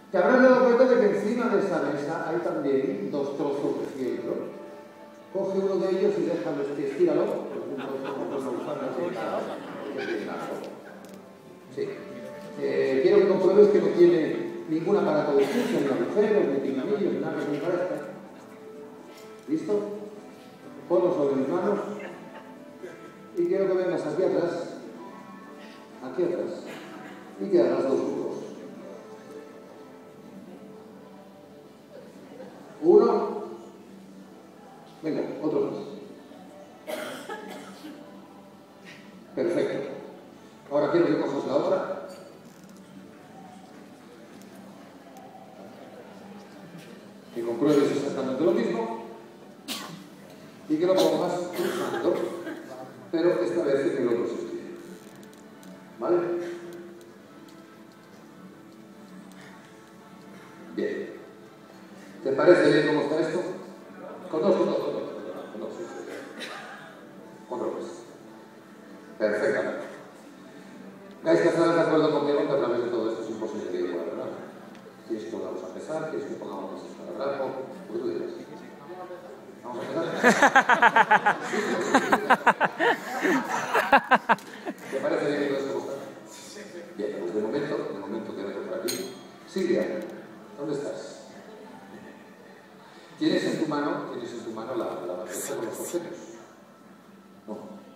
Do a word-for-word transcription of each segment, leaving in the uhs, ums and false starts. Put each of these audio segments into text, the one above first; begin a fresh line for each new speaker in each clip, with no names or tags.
Te habrás dado cuenta de que encima de esa mesa hay también dos trozos de fieltro. Coge uno de ellos y déjalo, estíralo. Un trozo con una gusana así. Sí. Eh, quiero que compruebes que no tiene ningún aparato de escucha, ni agujeros, ni pinganillos, ni nada que me parezca. ¿Listo? Ponlo sobre mis manos. Y quiero que vengas aquí atrás. Aquí atrás. Y que hagas dos grupos. Uno. Venga, otro más. Perfecto. Ahora quiero que cojas la otra. Que compruebes exactamente lo mismo. Y que lo pongas cruzando. Pero esta vez en el otro sentido. ¿Vale? Bien. ¿Te parece bien cómo está esto? Con dos, con dos, con dos. Con dos, con dos. Perfectamente. ¿Vais que estar de acuerdo conmigo que a través de todo esto es imposible de igual, ¿verdad? ¿Quieres que pongamos a pesar? ¿Quieres que pongamos a esparadrapo? Lo que tú digas. ¿Vamos a empezar? ¿Te parece bien que todo esto gusta? Bien, pues de momento, de momento quédate por aquí. Silvia, ¿dónde estás? ¿Tienes en tu mano, tienes en tu mano la, la bandeja con los objetos? No.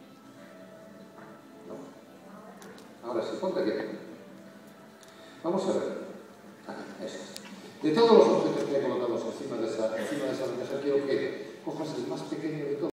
No. Ahora sí, ponte aquí. Vamos a ver. Aquí, eso es. De todos los objetos que he colocado encima de esa, encima de esa bandeja, quiero que cojas el más pequeño de todos.